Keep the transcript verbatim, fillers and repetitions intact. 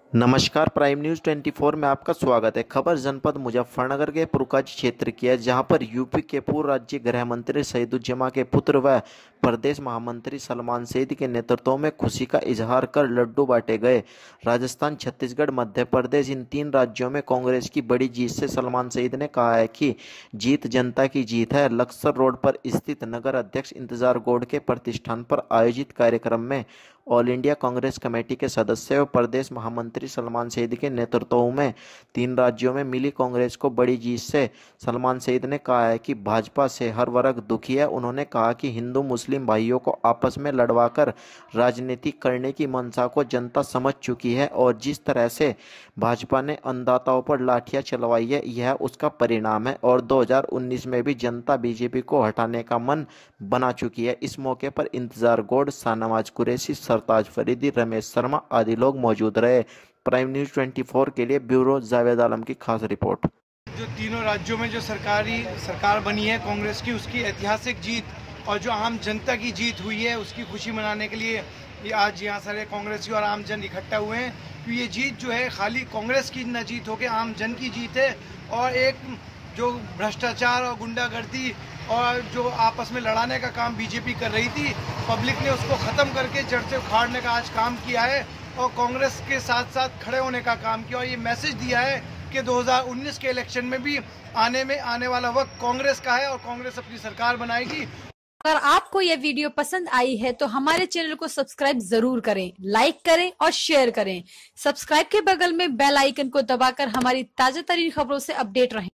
नमस्कार, prime news चौबीस में आपका स्वागत है। खबर जनपद मुजफ्फरनगर के पुरकाज क्षेत्र की है, जहां पर यूपी के पूर्व राज्य गृह मंत्री सईदुज्जमा के पुत्र व प्रदेश महामंत्री सलमान सईद के नेतृत्व में खुशी का इजहार कर लड्डू बांटे गए। राजस्थान, छत्तीसगढ़, मध्य प्रदेश, इन तीन राज्यों में कांग्रेस की बड़ी जीत से सलमान सईद ने कहा है कि जीत जनता की जीत है। लक्सर रोड पर स्थित नगर अध्यक्ष इंतजार गौड़ के प्रतिष्ठान पर आयोजित कार्यक्रम में ऑल इंडिया कांग्रेस कमेटी के सदस्य व प्रदेश महामंत्री सलमान सईद के नेतृत्व में तीन राज्यों में मिली कांग्रेस को बड़ी जीत से सलमान सईद ने कहा है कि भाजपा से हर वर्ग दुखी है। उन्होंने कहा कि हिंदू मुस्लिम भाइयों को आपस में लड़वाकर राजनीति करने की मंशा को जनता समझ चुकी है और जिस तरह से भाजपा ने अन्नदाताओं पर लाठियां चलवाई है, यह उसका परिणाम है और दो हज़ार उन्नीस में भी जनता बीजेपी को हटाने का मन बना चुकी है। इस मौके पर इंतजार गौड़, शाहनवाज कुरैशी, सरताज फरीदी, रमेश शर्मा आदि लोग मौजूद रहे। प्राइम न्यूज़ चौबीस के लिए ब्यूरो जावेद आलम की खास रिपोर्ट। जो तीनों राज्यों में जो सरकारी सरकार बनी है कांग्रेस की, उसकी ऐतिहासिक जीत और जो आम जनता की जीत हुई है, उसकी खुशी मनाने के लिए ये आज यहाँ सारे कांग्रेसी और आम जन इकट्ठा हुए हैं। तो ये जीत जो है खाली कांग्रेस की न जीत होकर आम जन की जीत है और एक जो भ्रष्टाचार और गुंडागर्दी और जो आपस में लड़ाने का काम बीजेपी कर रही थी, पब्लिक ने उसको ख़त्म करके जड़ से उखाड़ने का आज काम किया है और कांग्रेस के साथ साथ खड़े होने का काम किया और ये मैसेज दिया है कि दो हज़ार उन्नीस के इलेक्शन में भी आने में आने वाला वक्त कांग्रेस का है और कांग्रेस अपनी सरकार बनाएगी। अगर आपको यह वीडियो पसंद आई है तो हमारे चैनल को सब्सक्राइब जरूर करें, लाइक करें और शेयर करें। सब्सक्राइब के बगल में बेल आइकन को दबाकर हमारी ताजा तरीन खबरों से अपडेट रहें।